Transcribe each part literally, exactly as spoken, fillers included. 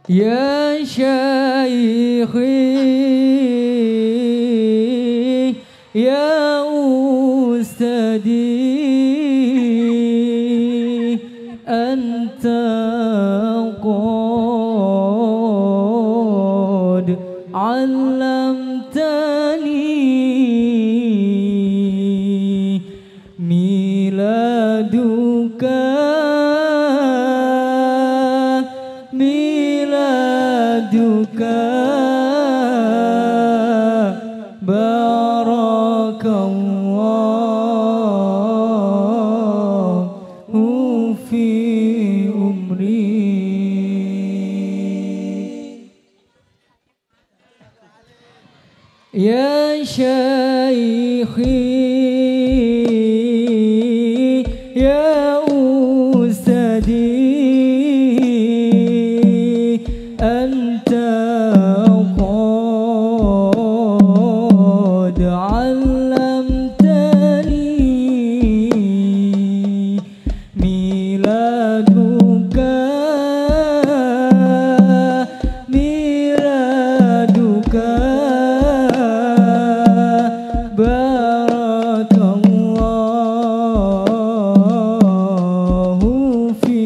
Ya Syaikhi ya Ustadi anta qad allamtani miladuka miladuka barakallahu fi umri. Ya Syaikhi ya Ustadi anta qad allamtani miladuka miladuka barakallahu fi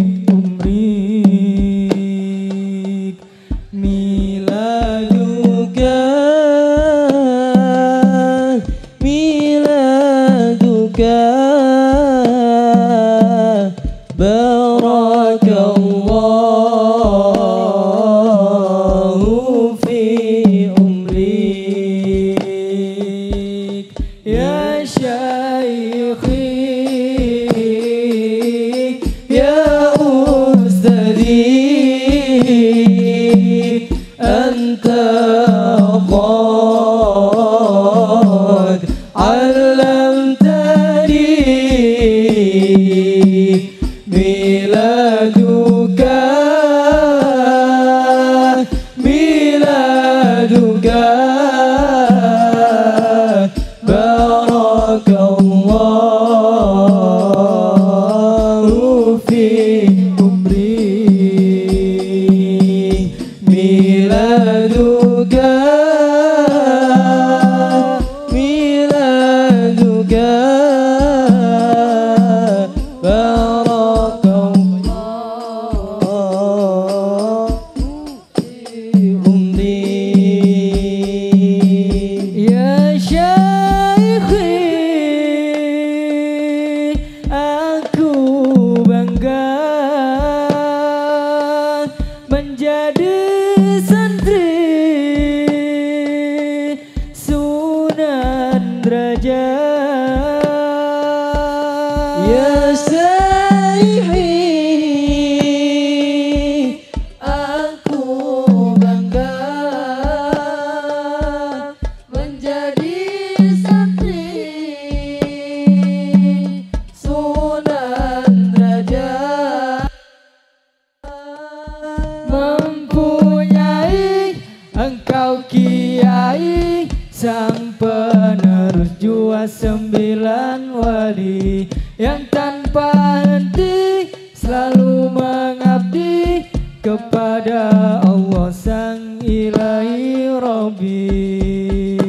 umrik miladuka miladuka barakallahu fi umrik. Ya Syaikhi ya Ustadi anta qad allamtani miladuka miladuka barakallahu fi umri miladuka miladuka barakallahu fi umri. Ya Syaikhi aku bangga menjadi santri Sunan Derajat. Ya Syaikhi aku bangga menjadi santri Sunan Derajat, mempunyai engkau kiai sang penerus jua sembilan wali yang tanpa henti selalu mengabdi kepada Allah sang ilahi Rabbi.